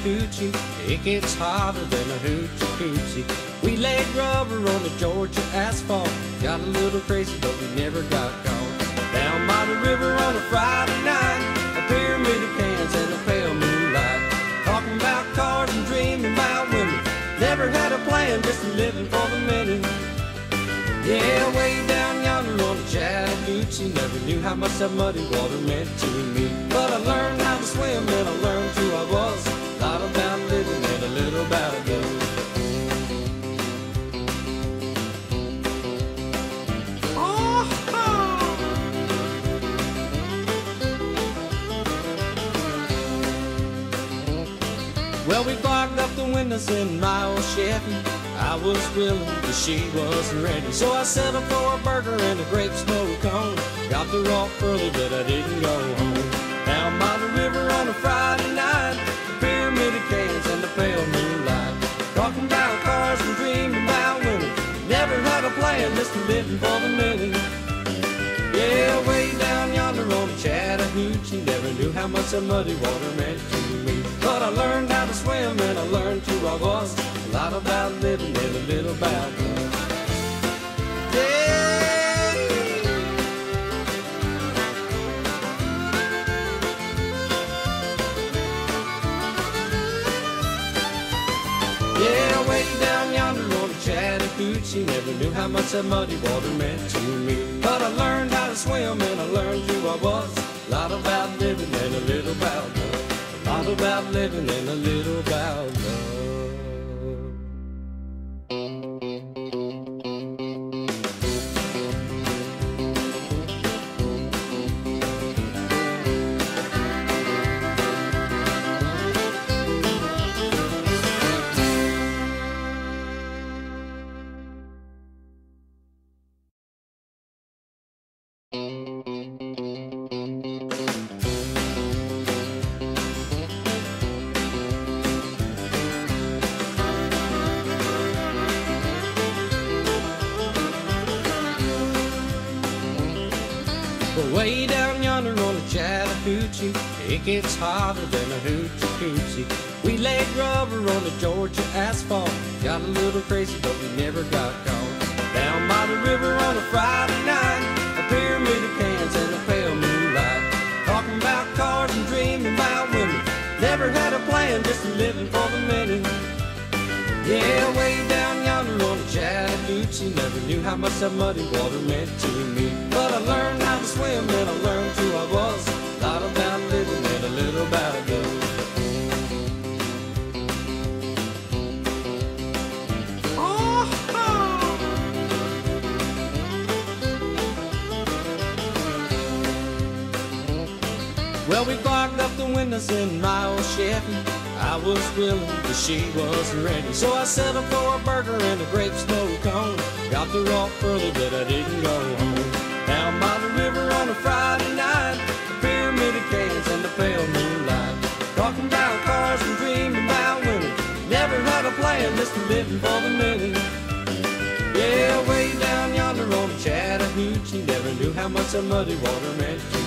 Chattahoochee. It gets hotter than a hoochie coochie. We laid rubber on the Georgia asphalt. Got a little crazy, but we never got caught. Down by the river on a Friday night, a pyramid of cans and a pale moonlight. Talking about cars and dreaming about women. Never had a plan, just living for the minute. Yeah, way down yonder on the Chattahoochee. Never knew how much that muddy water meant to me. But I learned how to swim and I learned who I was. A lot about living and a little about love. Well, we clogged up the windows in my old Chevy. I was willing, but she wasn't ready. So I settled for a burger and a grape smoke cone. Got there off early, but I didn't go home. Down by the river on a Friday night, the pyramid of cans and the pale moonlight. Talking about cars and dreaming about women. Never had a plan, just living for the minute. Yeah, way down yonder on the Chattahoochee. Never knew how much that muddy water meant to me. But I learned how to swim and I learned who I was. A lot about living and a little about love. Yeah. Yeah, way down yonder on the Chattahoochee. Never knew how much that muddy water meant to me. But I learned how to swim and I learned who I was. A lot about living and a little about love. A lot about living and a little about love. Way down yonder on the Chattahoochee, it gets hotter than a hoochie coochie. We laid rubber on the Georgia asphalt. Got a little crazy, but we never got caught. Down by the river on a Friday night, a pyramid of cans and a pale moonlight. Talking about cars and dreaming about women. Never had a plan, just living for the minute. Yeah, way down yonder on the Chattahoochee. Never knew how much that muddy water meant to me. But I learned how to swim and I learned who I was. A lot about living and a little about love. Well, we clogged up the windows in my old Chevy. I was willing, but she wasn't ready. So I settled for a burger and a grape smoke cone. Got there off early, but I didn't go home. Down by the river on a Friday night, the pyramid of cans and the pale moonlight. Talking about cars and dreaming about women. Never had a plan, just living for the minute. Yeah, way down yonder on the Chattahoochee. Never knew how much that muddy water meant to me.